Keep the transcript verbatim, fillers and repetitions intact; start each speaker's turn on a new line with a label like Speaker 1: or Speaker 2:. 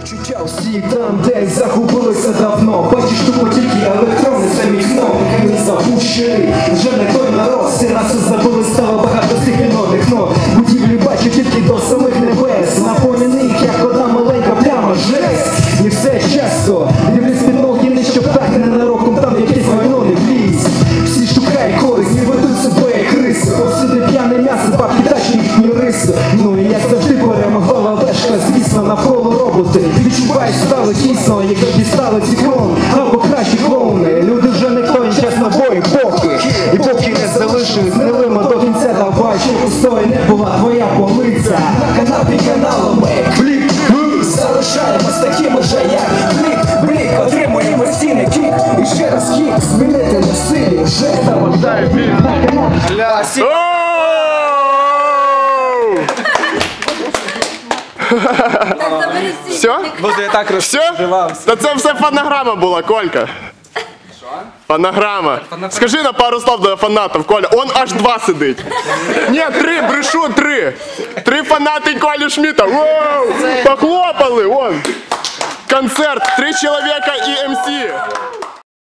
Speaker 1: Почуття всі там, де загубилися давно. Бачиш, тупо тільки електрони за вікном. Він запущений, вже не той народ. Всі раси забули, стало багато цих вінодних нот. Будівлі бачу тільки до самих небес. На фоні них, як одна маленька пляма, жесть. І все часто дивлюсь під ноги, не щоб так ненароком там якесь вогно не вліз. Всі шукають користь, і ведуть себе як риси. Повсюди п'яне м'ясо, бабки тачки їхні риси. Ну і як завжди перемогла вешка, звісно, навколо роботи. Відчуваєш, стало тісно, як дістали циклон. Або кращі клоуни, люди вже не той час набої, поки. І поки не залишились гнилими до кінця, давай, що пустою не була твоя полиця. На канапі каналами клік, залишаємось такими же, як клік, блік, отримуємо стіни, кік. І ще раз кік, змінити на силі, вже заважає блік. На канапі.
Speaker 2: Все?
Speaker 3: Боже, я так розживався.
Speaker 2: Та це все фонограма була, Колька.
Speaker 3: Що?
Speaker 2: Фонограма. Скажи на пару слов до фанатів, Коля. Он аж два сидить. Ні, три, брешу, три. Три фанати Колі Шміта. Воу! Похлопали, вон. Концерт, три чоловіка і ем сі.